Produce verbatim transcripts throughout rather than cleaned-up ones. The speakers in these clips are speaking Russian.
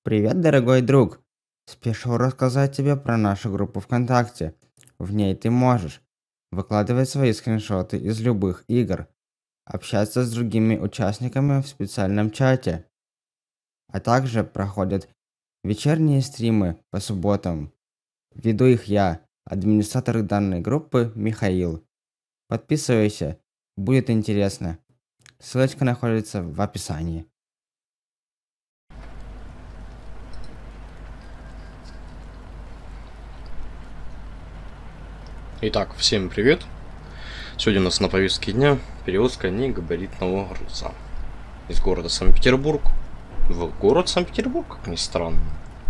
Привет, дорогой друг! Спешу рассказать тебе про нашу группу ВКонтакте. В ней ты можешь выкладывать свои скриншоты из любых игр, общаться с другими участниками в специальном чате, а также проходят вечерние стримы по субботам. Веду их я, администратор данной группы Михаил. Подписывайся, будет интересно. Ссылочка находится в описании. Итак, всем привет! Сегодня у нас на повестке дня перевозка негабаритного груза из города Санкт-Петербург в город Санкт-Петербург, как ни странно.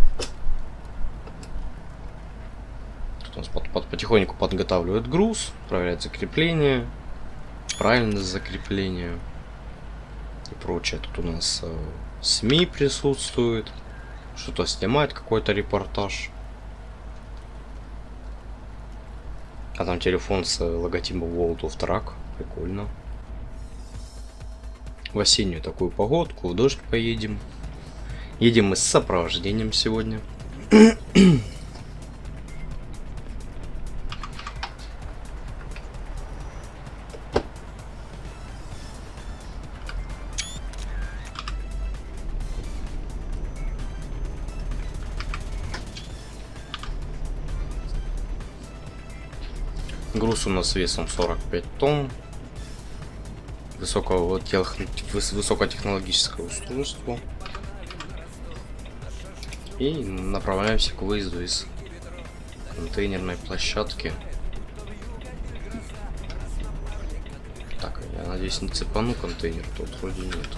Тут у нас под, под, потихоньку подготавливают груз, проверяют закрепление, правильность закрепления и прочее. Тут у нас э, СМИ присутствует, что-то снимает, какой-то репортаж. А там телефон с логотипом World of Truck. Прикольно. В осеннюю такую погодку, в дождь поедем. Едем мы с сопровождением сегодня. Груз у нас весом сорок пять тонн. Высокого, тех, высокотехнологическое устройство. И направляемся к выезду из контейнерной площадки. Так, я надеюсь, не цепану контейнер, тут вроде нет.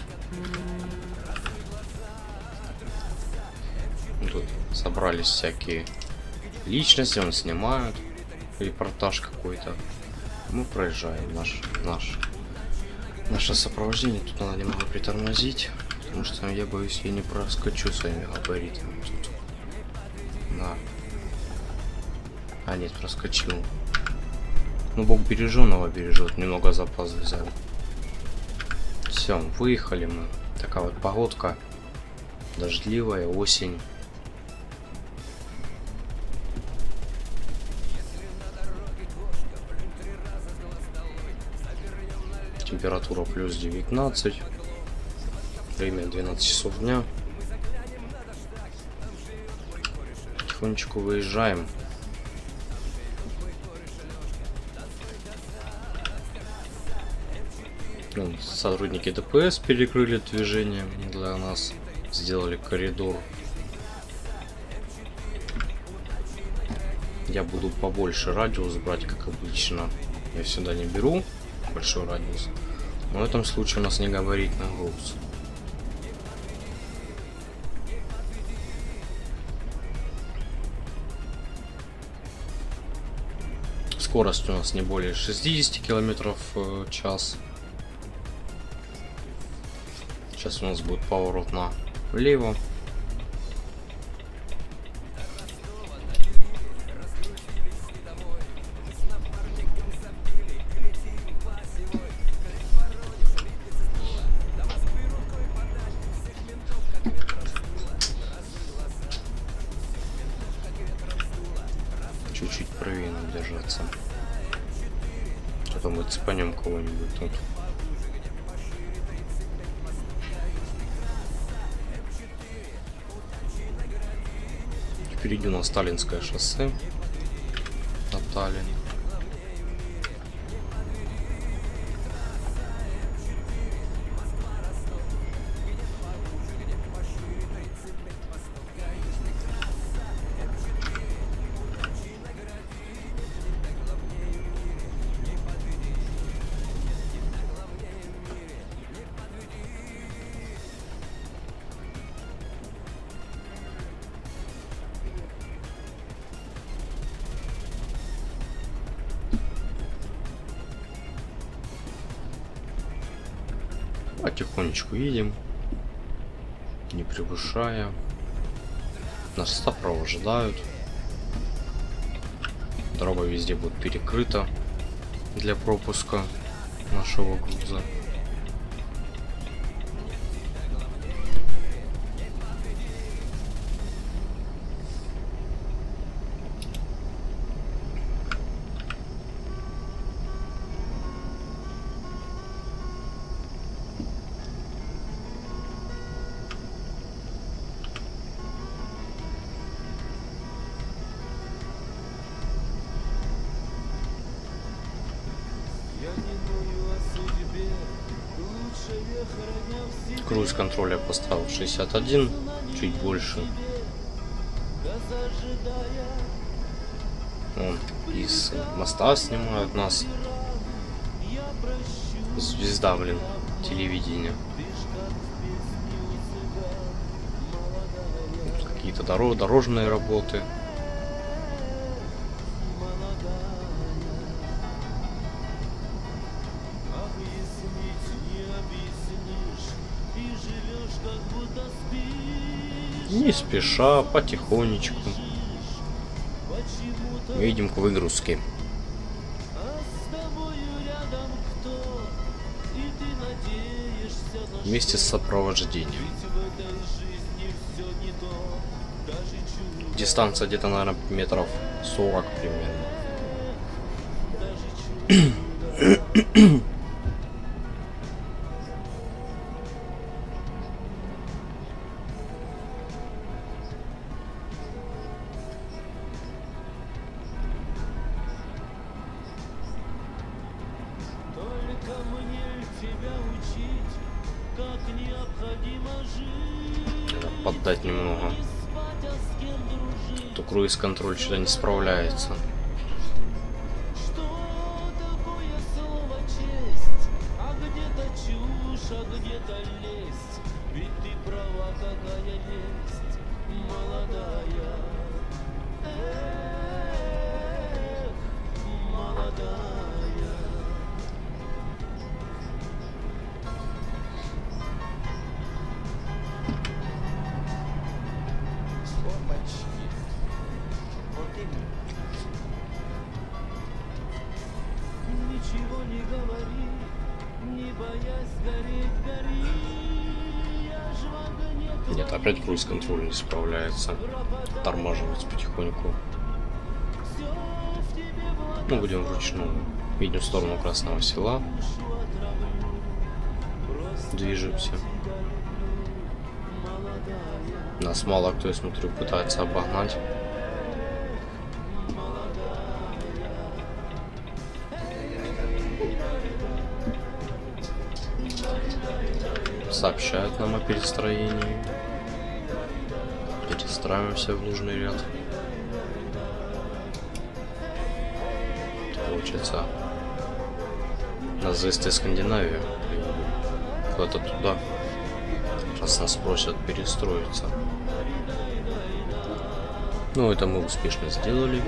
Тут собрались всякие личности, он снимают. Репортаж какой-то. Мы проезжаем наш, наш, наше сопровождение. Тут надо немного притормозить, потому что я боюсь, я не проскочу своими габаритами. Тут. Да. А нет, проскочил. Ну, Бог береженого бережет. Немного запас взял. Все, выехали мы. Такая вот погодка. Дождливая, осень. Температура плюс девятнадцать. Время двенадцать часов дня. Потихонечку выезжаем. Ну, сотрудники ДПС перекрыли движение для нас. Сделали коридор. Я буду побольше радиус брать, как обычно. Я сюда не беру большой радиус. Но в этом случае у нас не габаритный груз. Скорость у нас не более шестидесяти километров в час. Сейчас у нас будет поворот налево. Чуть-чуть правее нам держаться. А то мы цепанем кого-нибудь тут. Впереди у нас Таллинское шоссе. На Таллин. Потихонечку едем, не превышая. Нас сопровождают. Дорога везде будет перекрыта для пропуска нашего груза. круиз-контроль я поставил шестьдесят один, чуть больше. Вон, из моста снимают нас. Звезда, блин, телевидения. Какие-то дорог, дорожные работы. Не спеша, потихонечку. Едем к выгрузке. Вместе с сопровождением. Дистанция где-то, наверное, метров сорок примерно. Надо поддать немного. То круиз-контроль что-то не справляется. Нет, опять круиз-контроль не справляется. Тормаживается потихоньку. Ну, будем вручную. Видим в сторону Красного Села. Движемся. Нас мало кто, я смотрю, пытается обогнать. Сообщают нам о перестроении. Перестраиваемся в нужный ряд. Получится на ЗСТ Скандинавия. Куда-то туда. Раз нас просят перестроиться. Ну, это мы успешно сделали.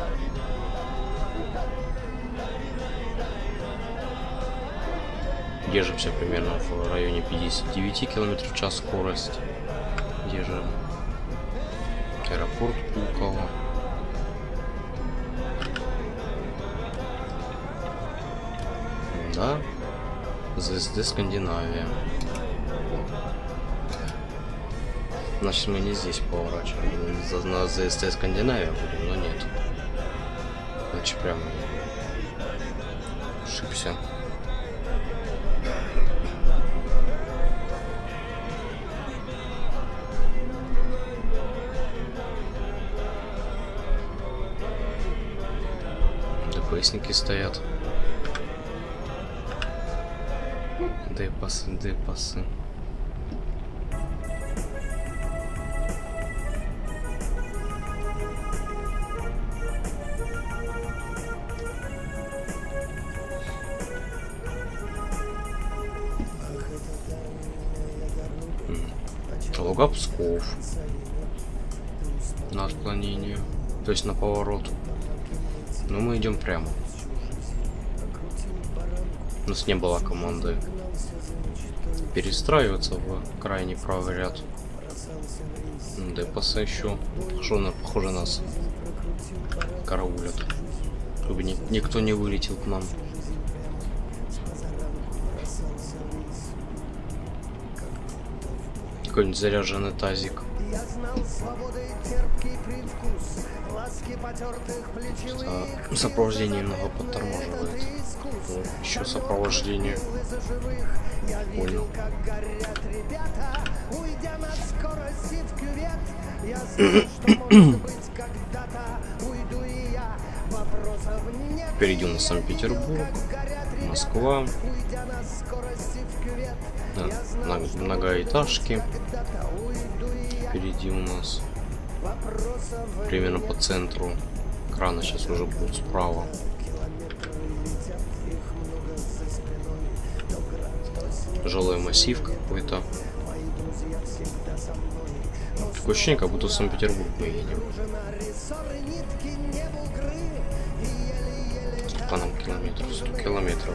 Держимся примерно в районе пятидесяти девяти километров в час скорость. Держим. Аэропорт Пулково. Да. ЗСД Скандинавия. Значит, мы не здесь поворачиваем. На ЗСД Скандинавия будем, но нет. Значит, прям ошибся. ДПСники стоят. Депасы, депасы. Луга Псков. На отклонение. То есть на поворот. Но мы идем прямо. У нас не было команды перестраиваться в крайний правый ряд. Депасы еще. Похоже, похоже нас караулят. Чтобы ни, никто не вылетел к нам. Какой-нибудь заряженный тазик. За... Сопровождение немного подтормаживает. Вот, еще сопровождение. Понял. Впереди у нас Санкт-Петербург. Москва. Да, многоэтажки. Впереди у нас. Примерно по центру. Краны сейчас уже будут справа. Жилой массив какой-то. Такое ощущение, как будто в Санкт-Петербург мы едем. Сколько нам километров? сто километров.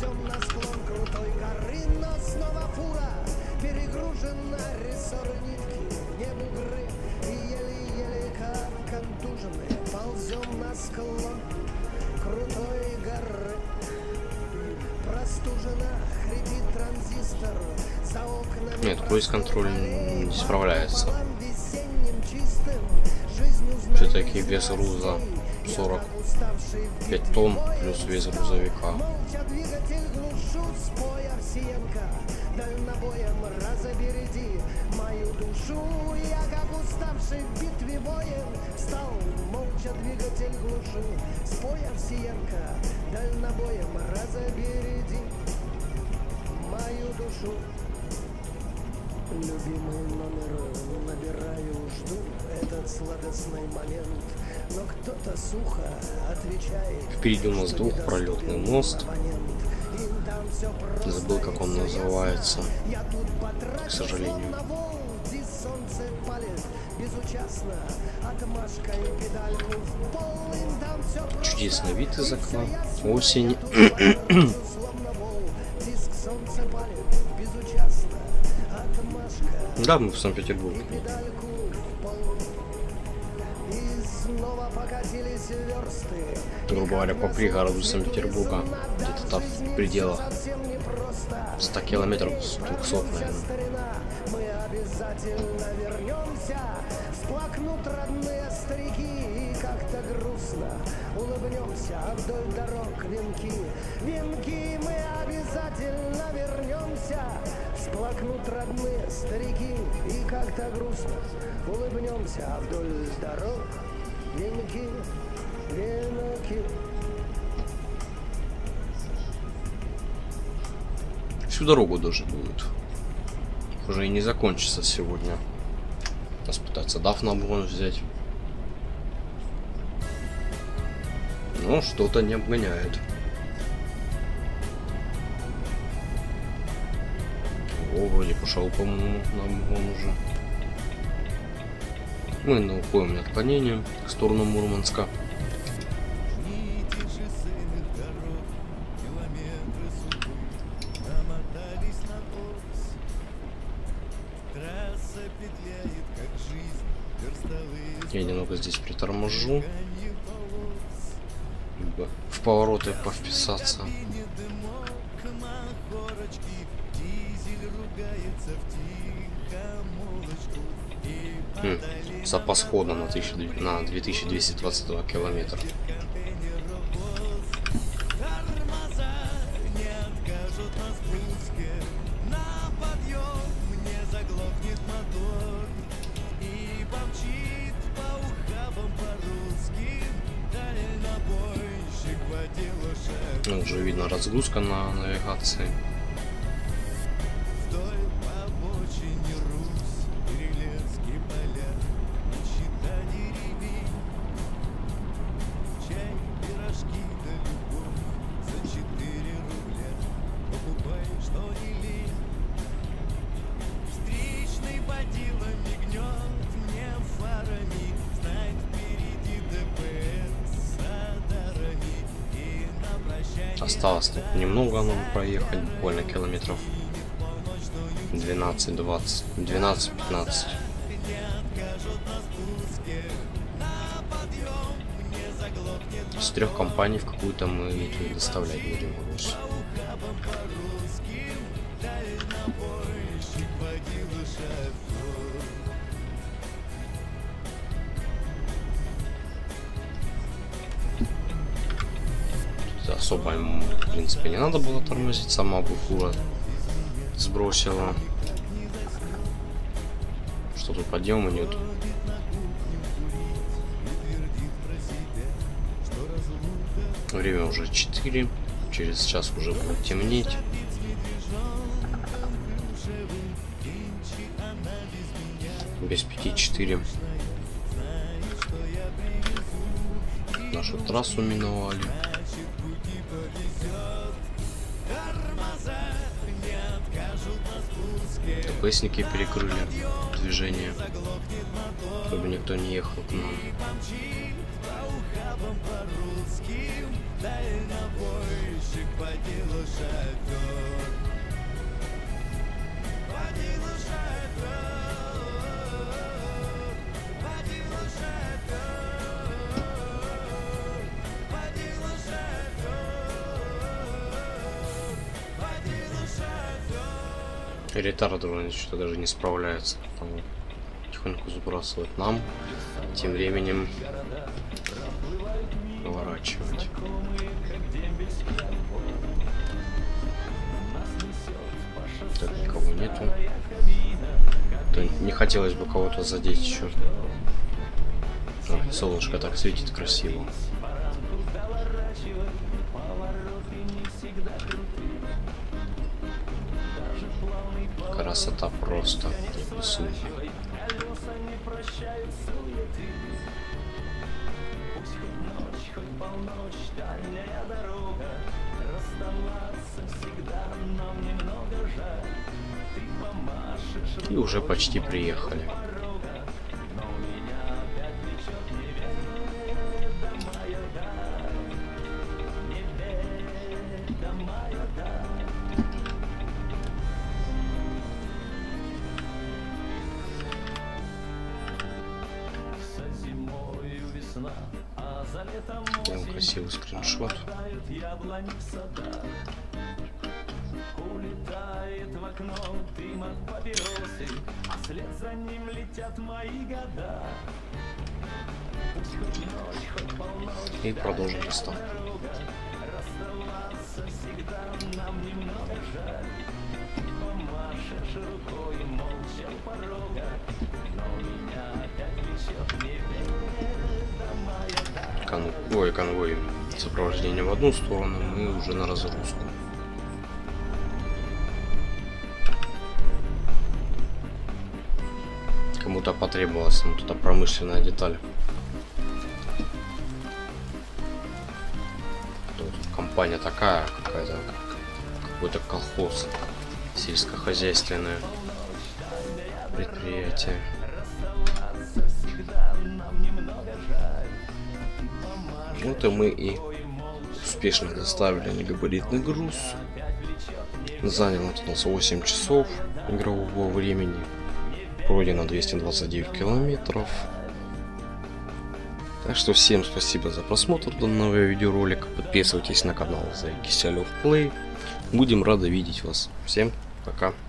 Нет, круиз-контроль не справляется. Все-таки вес груза сорок пять тонн плюс вес грузовика. Любимый номер набираю, жду этот сладостный момент, но кто-то сухо отвечает. Впереди у нас двухпролетный мост. Забыл, как он называется, к сожалению. Чудесный вид из окна. Осень. Да, мы в Санкт-Петербурге. Грубо говоря, по пригороду Санкт-Петербурга. Где-то там в пределах ста километров, двухсот, наверное. Мы обязательно вернемся, всплакнут родные старики, и как-то грустно улыбнемся вдоль дорог венки. Венки, мы обязательно вернемся, всплакнут родные старики, и как-то грустно улыбнемся вдоль дорог венки, венки. Всю дорогу даже будет. Уже и не закончится сегодня. Нас пытаются даф на обгон взять. Но что-то не обгоняет. О, вроде пошел, по-моему, на обгон уже. Мы на уходим на отклонение в сторону Мурманска. Я немного здесь приторможу. В повороты повписаться. М, запас хода на, на две тысячи двести двадцать два километра. Уже видно разгрузка на навигации. Осталось немного нам проехать, буквально километров двенадцать-двадцать, двенадцать-пятнадцать. С трех компаний в какую-то мы доставлять будем груз. Особо ему, в принципе, не надо было тормозить, сама бы фура сбросила. Что тут подъема нет. Время уже четыре через час уже будет темнеть. Без пяти четыре. Нашу трассу миновали. ТПСники перекрыли движение, чтобы никто не ехал к нам. Ретарды вроде что-то даже не справляется, там тихонько забрасывает нам, тем временем поворачивать. Так, никого нету. То не хотелось бы кого-то задеть еще. А, солнышко так светит красиво. Красота просто безумная. И уже почти приехали. Делаем красивый скриншот. Улетает в окно дым от папиросы, а вслед за ним летят мои года. И продолжим доставку. Расставаться всегда нам немного жаль. Помашешь рукой молча у порога, но меня опять влечет неведомая даль. Конвой, конвой. Сопровождение в одну сторону, мы уже на разгрузку. Кому-то потребовалась ну, тут промышленная деталь. Тут компания такая, какая-то, какой-то колхоз, сельскохозяйственное предприятие. Вот и мы и успешно доставили негабаритный груз. Заняло у нас восемь часов игрового времени. Пройдено двести двадцать девять километров. Так что всем спасибо за просмотр данного видеоролика. Подписывайтесь на канал The Киселев Play. Будем рады видеть вас. Всем пока.